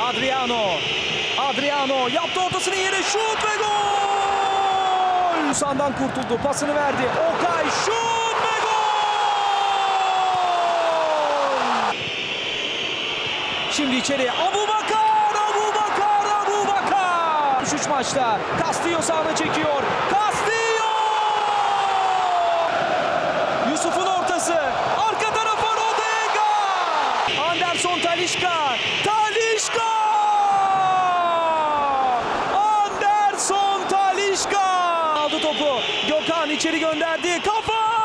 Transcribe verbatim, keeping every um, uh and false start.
Adriano. Adriano yaptı ortasını yere, şut ve gol! Sandan kurtuldu, pasını verdi. Okay, şut ve gol! Şimdi içeri Abubakar, Abubakar, Abubakar! üç üç maçta Castillo sağına çekiyor. Castillo! Yusuf'un ortası. Arka tarafa Rodega! Anderson Talisca! Talisca! Anderson Talisca! Aldı topu. Gökhan içeri gönderdi. Kafa!